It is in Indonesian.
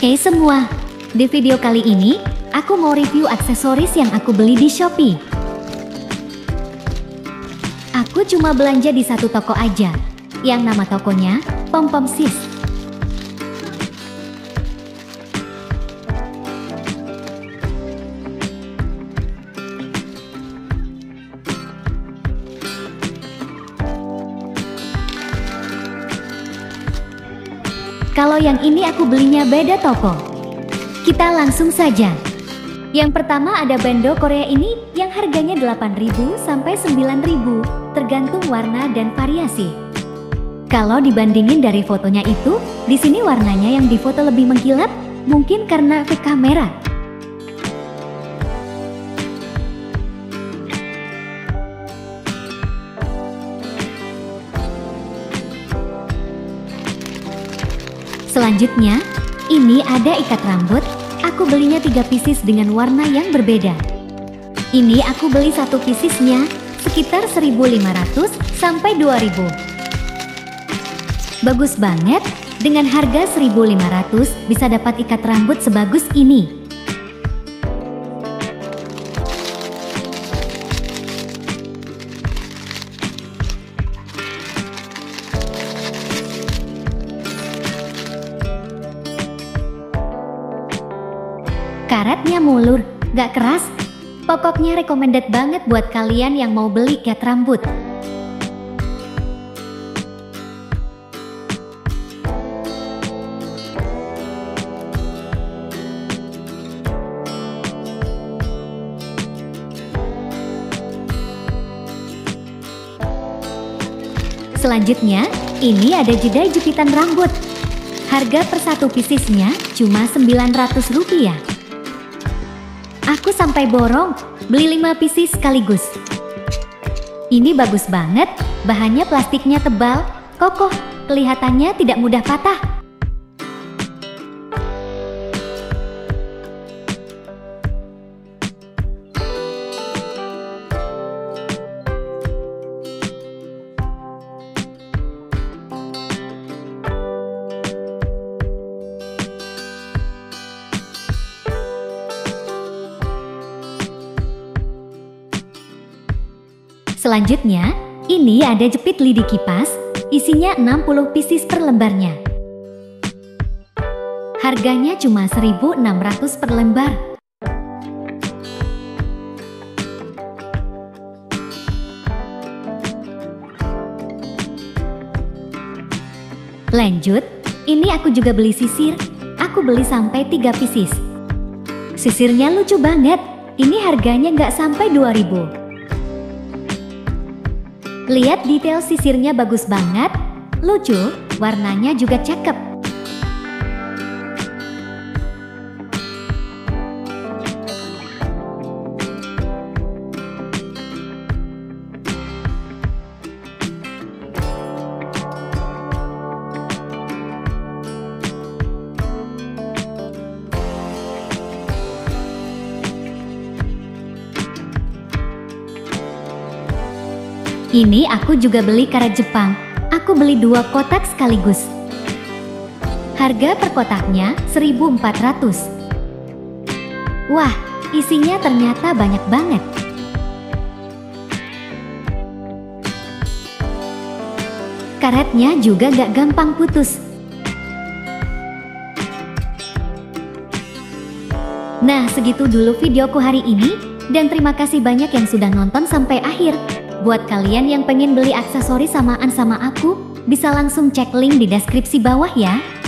Hey semua, di video kali ini, aku mau review aksesoris yang aku beli di Shopee. Aku cuma belanja di satu toko aja, yang nama tokonya Pom-Pom Sis. Kalau yang ini aku belinya beda toko. Kita langsung saja. Yang pertama ada bando Korea ini yang harganya 8.000 sampai 9.000, tergantung warna dan variasi. Kalau dibandingin dari fotonya itu, di sini warnanya yang difoto lebih mengkilap, mungkin karena efek kamera. Selanjutnya, ini ada ikat rambut. Aku belinya 3 pieces dengan warna yang berbeda. Ini aku beli satu piecesnya sekitar 1.500 sampai 2.000. Bagus banget, dengan harga 1.500 bisa dapat ikat rambut sebagus ini. Karetnya mulur, gak keras. Pokoknya recommended banget buat kalian yang mau beli ikat rambut. Selanjutnya, ini ada jeda jepitan rambut. Harga per satu piecesnya cuma Rp900. Aku sampai borong, beli 5 pieces sekaligus. Ini bagus banget, bahannya plastiknya tebal, kokoh, kelihatannya tidak mudah patah. Selanjutnya, ini ada jepit lidi kipas, isinya 60 pieces per lembarnya. Harganya cuma 1.600 per lembar. Lanjut, ini aku juga beli sisir. Aku beli sampai 3 pieces. Sisirnya lucu banget, ini harganya nggak sampai 2.000. Lihat detail sisirnya bagus banget, lucu, warnanya juga cakep. Ini aku juga beli karet Jepang. Aku beli 2 kotak sekaligus. Harga per kotaknya 1.400. Wah, isinya ternyata banyak banget. Karetnya juga gak gampang putus. Nah, segitu dulu videoku hari ini. Dan terima kasih banyak yang sudah nonton sampai akhir. Buat kalian yang pengen beli aksesoris samaan sama aku, bisa langsung cek link di deskripsi bawah ya.